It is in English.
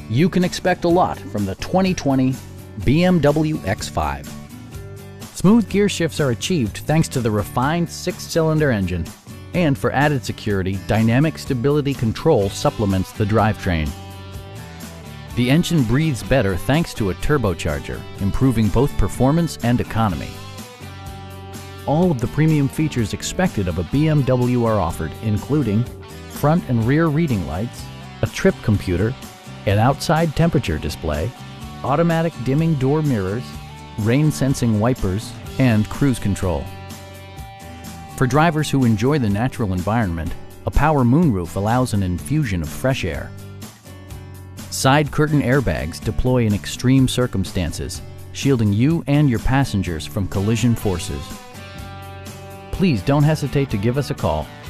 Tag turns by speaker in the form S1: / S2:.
S1: You can expect a lot from the 2020 BMW X5. Smooth gear shifts are achieved thanks to the refined 6-cylinder engine. And for added security, dynamic stability control supplements the drivetrain. The engine breathes better thanks to a turbocharger, improving both performance and economy. All of the premium features expected of a BMW are offered, including front and rear reading lights, a trip computer, an outside temperature display, automatic dimming door mirrors, rain-sensing wipers, and cruise control. For drivers who enjoy the natural environment, a power moonroof allows an infusion of fresh air. Side curtain airbags deploy in extreme circumstances, shielding you and your passengers from collision forces. Please don't hesitate to give us a call